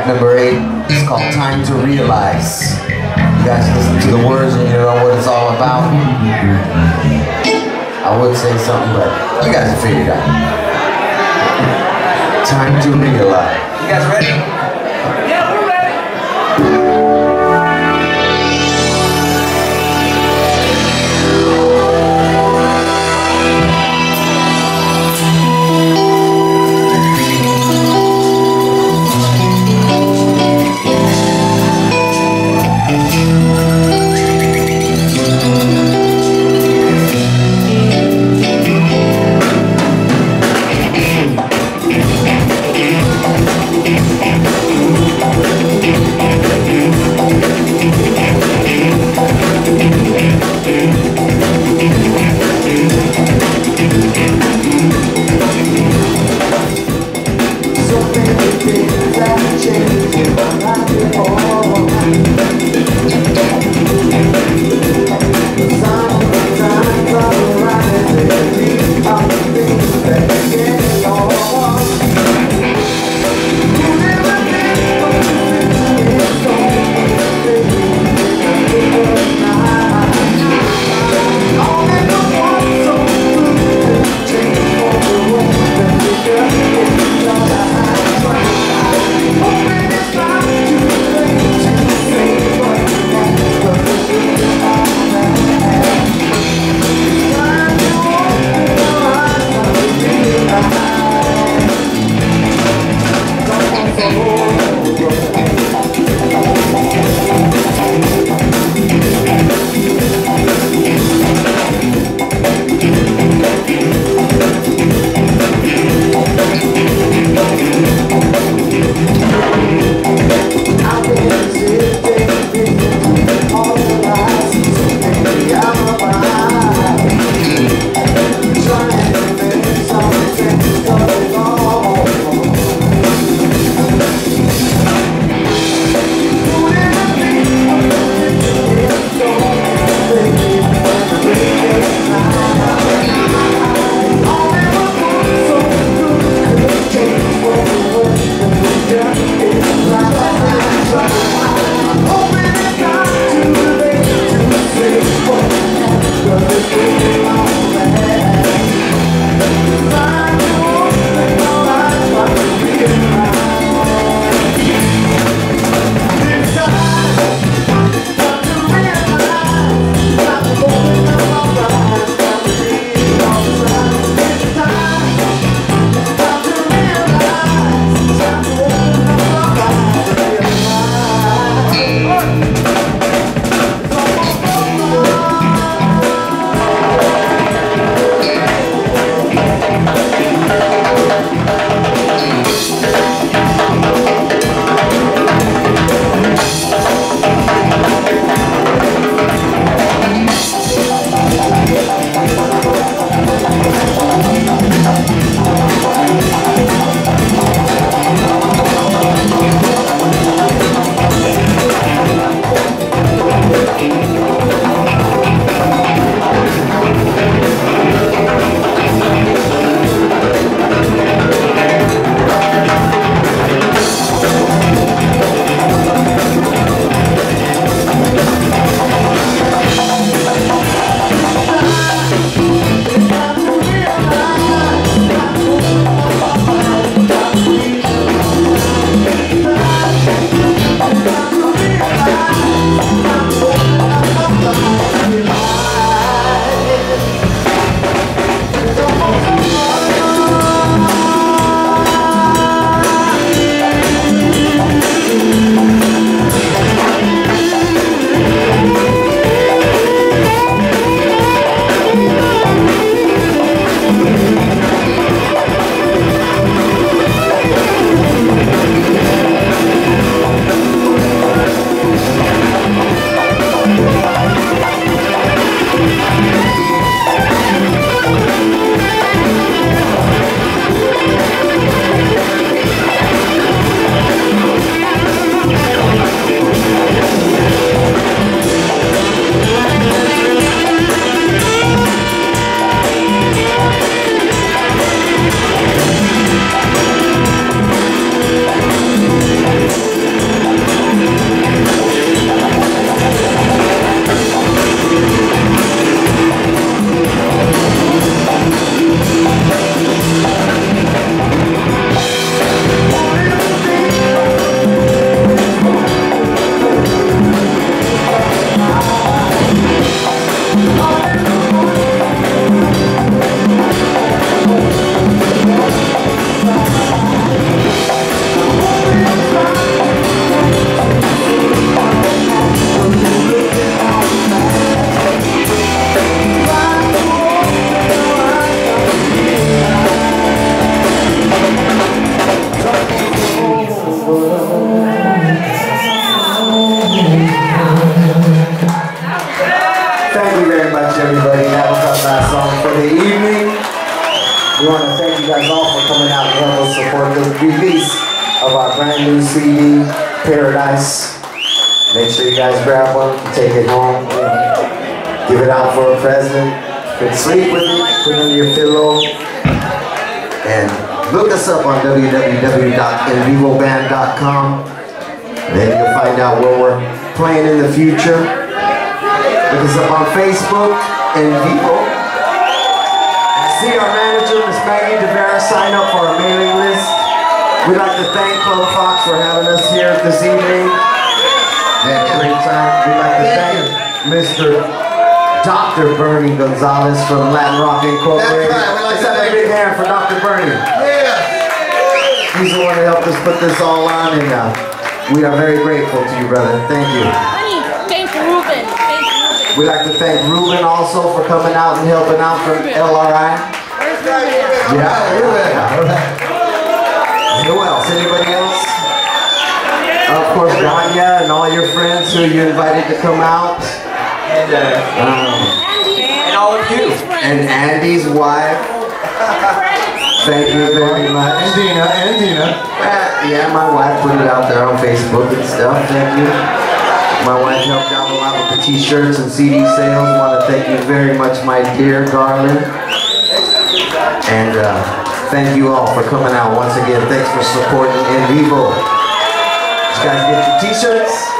track number 8. It's called Time to Realize. You guys listen to the words and you know what it's all about. I would say something, but you guys have figured it out. Time to realize. You guys ready? Yeah, we're ready. We want to thank you guys all for coming out and helping us support the release of our brand new CD, Paradise. Make sure you guys grab one, take it home, give it out for a present. You can sleep with it, put it under your pillow, and look us up on www.invivoband.com. Then you'll find out where we're playing in the future. Look us up on Facebook and Vivo. See our manager, Miss Maggie DeVera, sign up for our mailing list. We'd like to thank Club Fox for having us here this evening. Had a great time. We'd like to thank Mr. Dr. Bernie Gonzalez from Latin Rock Incorporated. Let's have a big hand for Dr. Bernie. Yeah. He's the one that helped us put this all on, and we are very grateful to you, brother. Thank you. Thank Ruben. We'd like to thank Ruben also for coming out and helping out from LRI. Where's Ruben? Yeah, Ruben. Who else? Anybody else? Of course, Ganya and all your friends who you invited to come out. And all of you. And Andy's wife. Thank you very much. And Dina. Yeah, my wife put it out there on Facebook and stuff. Thank you. My wife helped out a lot with the t-shirts and CD sales. I want to thank you very much, my dear darling. And thank you all for coming out once again. Thanks for supporting In Vivo. Did you guys get your t-shirts?